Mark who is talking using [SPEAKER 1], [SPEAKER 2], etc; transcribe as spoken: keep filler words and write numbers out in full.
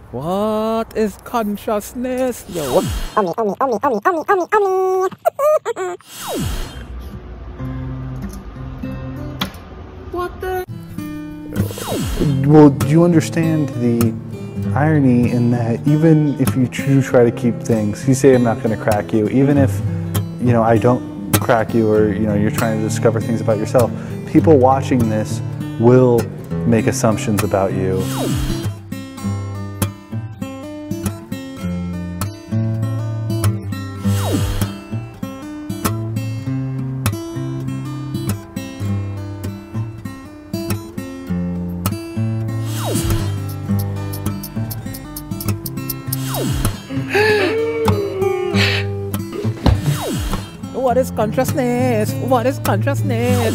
[SPEAKER 1] What is consciousness? Yo.
[SPEAKER 2] Omni, omni, omni, omni, omni, omni, omni.
[SPEAKER 1] What the?
[SPEAKER 3] Well, do you understand the irony in that even if you do try to keep things, you say I'm not going to crack you, even if, you know, I don't crack you or, you know, you're trying to discover things about yourself, people watching this will make assumptions about you.
[SPEAKER 1] What is consciousness? What is consciousness?